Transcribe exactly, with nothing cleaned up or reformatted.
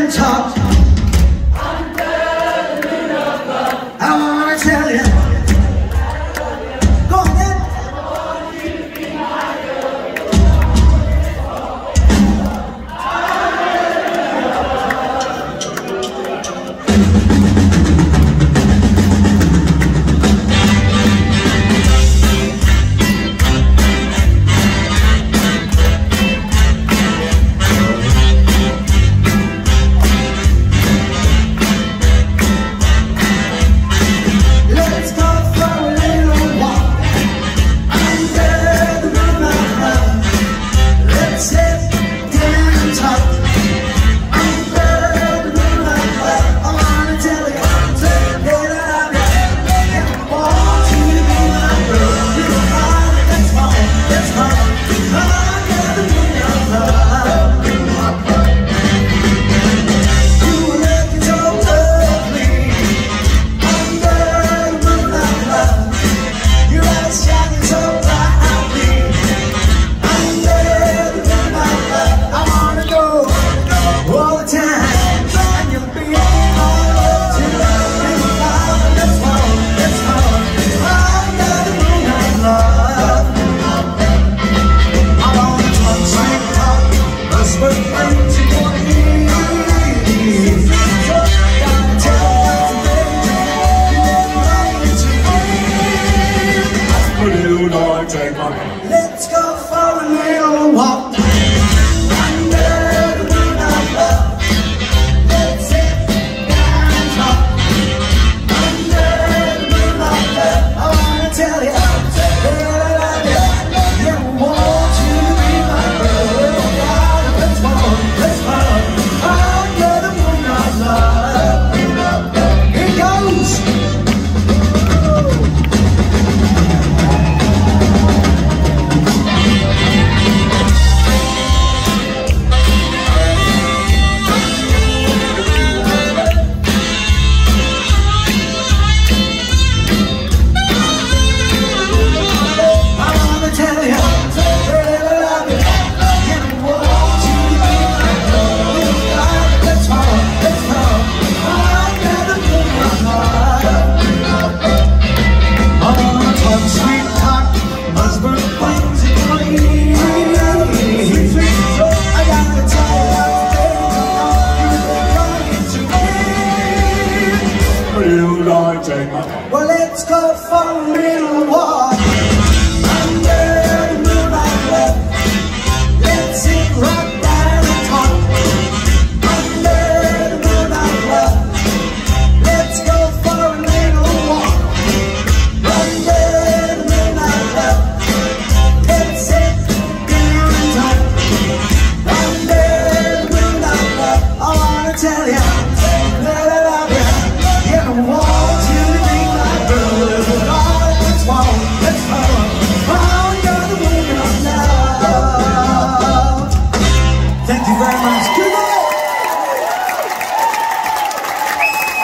and talk. I wanna tell you. Go on then. Let's go for a little walk under the moon of love. Let's sit down and talk under the moon of love. I wanna tell you that I love you. Yeah, I want you to be my girl. God, let's walk, let's walk under the moon of love. Here goes. Well, let's go for a little